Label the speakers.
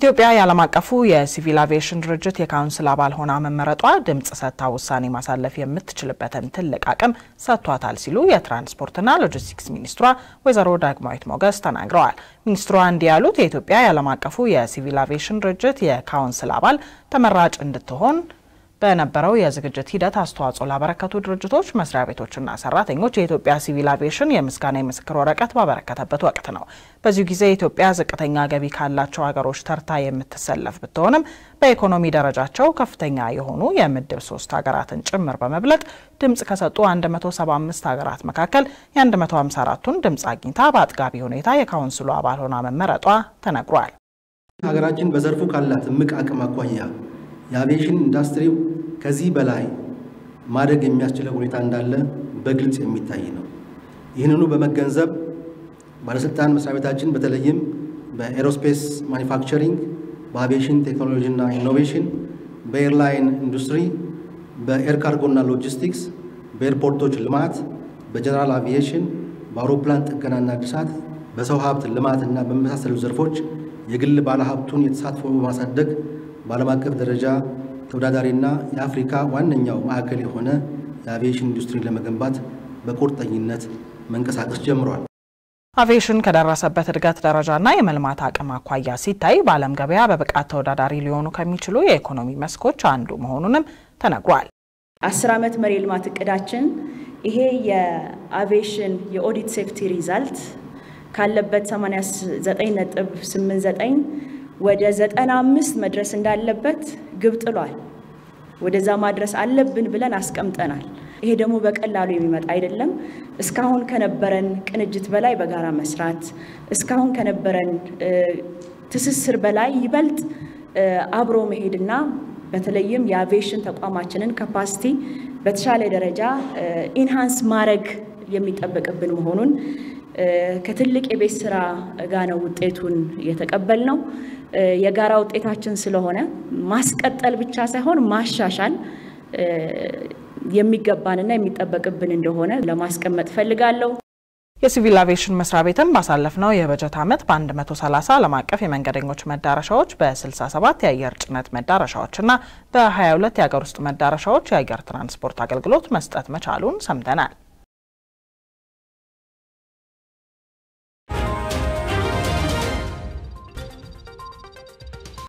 Speaker 1: ኢትዮጵያ የዓለም አቀፉ የሲቪል አቪዬሽን ድርጅት የካውንስል አባል ሆና መመረጧ ድምጽ ሰጥታ ውሳኔ ማሳለፍ የምትችልበትን ትልቅ አቅም ሰጥቷታል ሲሉ የትራንስፖርትና ሎጂስቲክስ ሚኒስትሯ ወይዘሮ ዳግማዊት ሞገስ ተናግረዋል። ሚኒስትሯ እንዲህ ያሉት የኢትዮጵያ የዓለም አቀፉ የሲቪል አቪዬሽን ድርጅት የካውንስል አባል ተመራጭ እንድትሆን በነበረው የዝግጅት ሂደት አስተዋጽኦ ላበረከቱ ድርጅቶች፣ መስሪያ ቤቶችና ሰራተኞች የኢትዮጵያ ሲቪል አቪዬሽን የምስጋና የምስክር ወረቀት ባበረከተበት ወቅት ነው። በዚህ ጊዜ ኢትዮጵያ ዝቅተኛ ገቢ ካላቸው ሀገሮች ተርታ የምትሰለፍ ብትሆንም በኢኮኖሚ ደረጃቸው ከፍተኛ የሆኑ የምድብ 3 ሀገራትን ጭምር በመብለጥ ድምጽ ከሰጡ 175 ሀገራት መካከል የ154ቱን ድምጽ አግኝታ በአጥጋቢ ሁኔታ የካውንስሉ አባል ሆና መመረጧ ተነግሯል።
Speaker 2: ሀገራችን በዘርፉ ካላት እምቅ አቅም አኳያ የአቪዬሽን ኢንዱስትሪው ከዚህ በላይ ማደግ የሚያስችለው ሁኔታ እንዳለ በግልጽ የሚታይ ነው። ይህንኑ በመገንዘብ ባለስልጣን መስሪያ ቤታችን በተለይም በኤሮስፔስ ማኒፋክቸሪንግ፣ በአቪዬሽን ቴክኖሎጂና ኢኖቬሽን፣ በኤርላይን ኢንዱስትሪ፣ በኤር ካርጎና ሎጂስቲክስ፣ በኤርፖርቶች ልማት፣ በጀነራል አቪዬሽን፣ በአውሮፕላን ጥገናና እድሳት፣ በሰው ሀብት ልማትና በመሳሰሉ ዘርፎች የግል ባለሀብቱን የተሳትፎ በማሳደግ በዓለም አቀፍ ደረጃ ተወዳዳሪና የአፍሪካ ዋነኛው ማዕከል የሆነ የአቪዬሽን ኢንዱስትሪ ለመገንባት በቁርጠኝነት መንቀሳቀስ ጀምሯል።
Speaker 1: አቪዬሽን ከደረሰበት እድገት ደረጃና የመልማት አቅም አኳያ ሲታይ በዓለም ገበያ በብቃት ተወዳዳሪ ሊሆኑ ከሚችሉ የኢኮኖሚ መስኮች አንዱ መሆኑንም ተነግሯል።
Speaker 3: 10 ዓመት መሪ ልማት እቅዳችን ይሄ የአቪዬሽን የኦዲት ሴፍቲ ሪዛልት ካለበት 89.89 ወደ 95 መድረስ እንዳለበት ግብ ጥሏል። ወደዛ ማድረስ አለብን ብለን አስቀምጠናል። ይሄ ደግሞ በቀላሉ የሚመጣ አይደለም። እስካሁን ከነበረን ቅንጅት በላይ በጋራ መስራት፣ እስካሁን ከነበረን ትስስር በላይ ይበልጥ አብሮ መሄድና በተለይም የአቪዬሽን ተቋማችንን ካፓሲቲ በተሻለ ደረጃ ኢንሃንስ ማድረግ የሚጠበቅብን መሆኑን ከትልቅ የቤት ስራ ጋር ነው ውጤቱን የተቀበልነው። የጋራ ውጤታችን ስለሆነ ማስቀጠል ብቻ ሳይሆን ማሻሻል የሚገባንና የሚጠበቅብን እንደሆነ ለማስቀመጥ ፈልጋለሁ።
Speaker 1: የሲቪል አቪዬሽን መስሪያ ቤትን ባሳለፍነው የበጀት ዓመት በ130 ዓለም አቀፍ የመንገደኞች መዳረሻዎች፣ በ67 የአየር ጭነት መዳረሻዎችና በ22 የሀገር ውስጥ መዳረሻዎች የአየር ትራንስፖርት አገልግሎት መስጠት መቻሉን ሰምተናል።